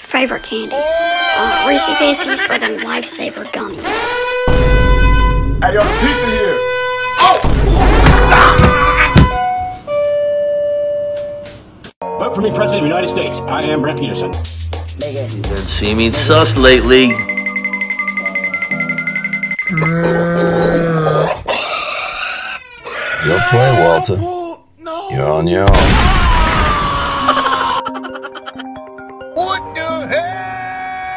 favorite candy? Reese Pieces or them lifesaver gummies? Hey, yo, pizza here. Vote for me, President of the United States. I am Brent Peterson. You've been seeming sus lately. You'll play, Walter. You're on your own.